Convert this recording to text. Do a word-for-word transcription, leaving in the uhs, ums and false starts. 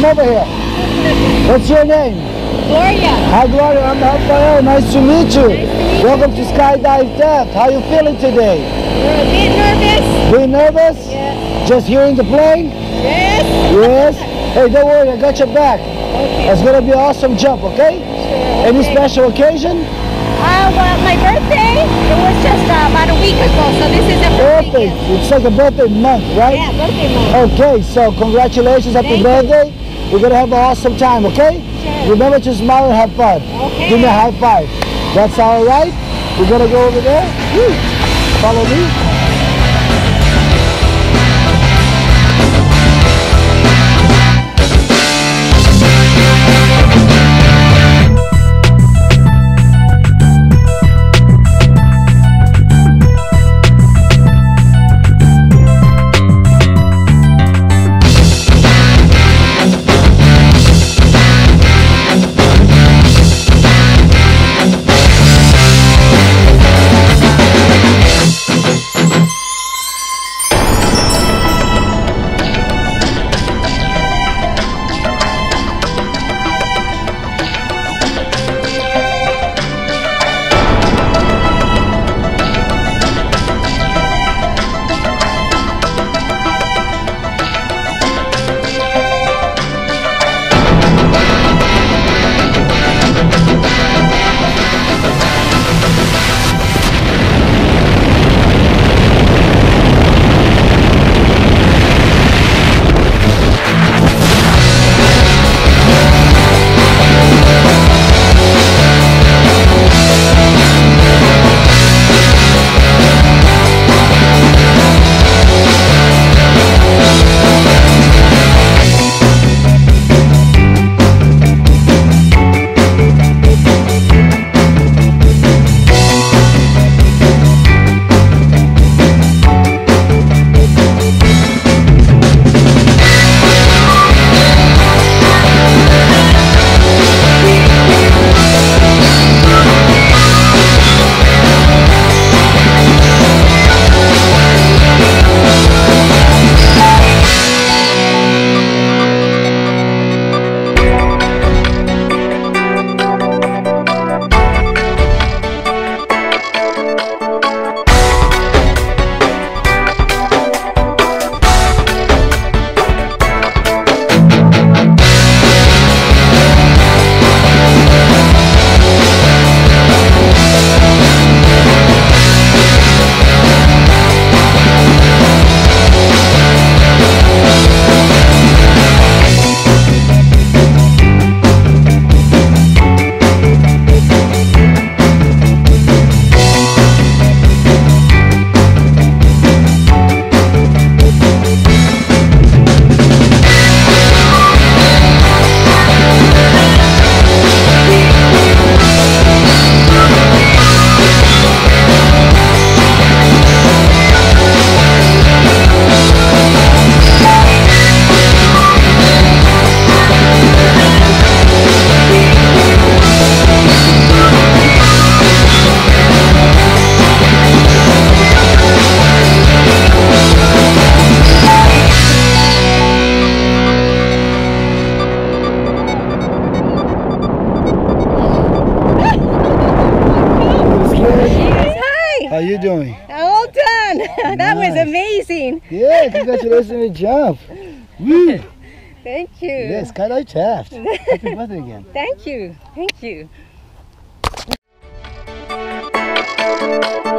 over here. What's your name? Gloria. Hi, Gloria. I'm Rafael. Nice to meet you. Nice to meet Welcome to Skydive Taft. How you feeling today? We're a bit nervous. Being nervous? Yes. Just hearing the plane? Yes. Yes. Hey, don't worry. I got your back. Okay. It's gonna be an awesome jump. Okay? Sure. Any Okay. special occasion? Uh, well, my birthday, it was just uh, about a week ago, so this is a birthday Perfect. gift. It's like a birthday month, right? Yeah, birthday month. Okay, so congratulations, happy Thank you. birthday. We're gonna have an awesome time, okay? Sure. Remember to smile and have fun. Okay. Give me a high five. That's all right. We're gonna go over there. Woo. Follow me. How you doing? All done. That Nice. was amazing. Yeah, congratulations on the jump. Woo. Thank you. Yes, Skydive Taft. Happy birthday again. Thank you. Thank you.